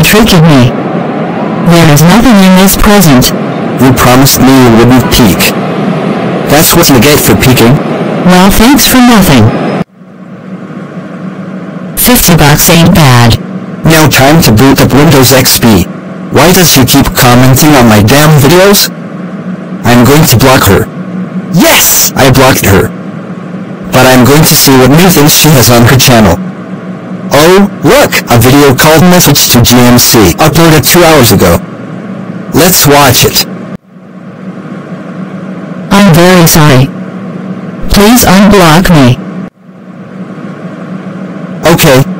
tricking me. There is nothing in this present. You promised me you wouldn't peek. That's what you get for peeking. Well, thanks for nothing. $50 ain't bad. Now time to boot up Windows XP. Why does she keep commenting on my damn videos? I'm going to block her. Yes! I blocked her. But I'm going to see what new things she has on her channel. Oh, look! A video called Message to GMC, uploaded 2 hours ago. Let's watch it. I'm very sorry. Please unblock me. Okay.